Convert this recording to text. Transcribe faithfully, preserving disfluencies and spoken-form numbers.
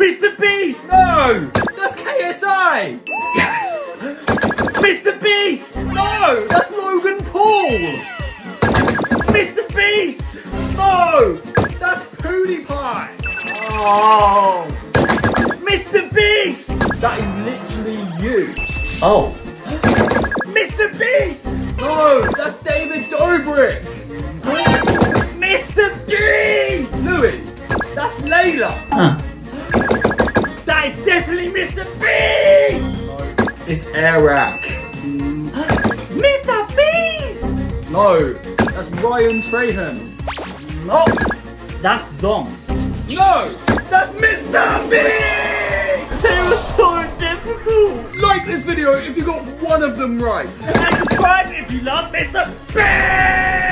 Mister Beast! No! That's K S I! Yes! Mister Beast! No! That's Logan Paul! Mister Beast! No! That's PewDiePie! Oh! Mister Beast! That is literally you! Oh! Mister Beast! No! That's David Dobrik! Mister Beast! Louis! That's Layla! Huh. That is definitely Mister Beast! No, it's Eric. Mister Beast! No, that's Ryan Trahan. No, that's Zong. No, that's Mister Beast! They were so difficult. Like this video if you got one of them right. And subscribe if you love Mister Beast!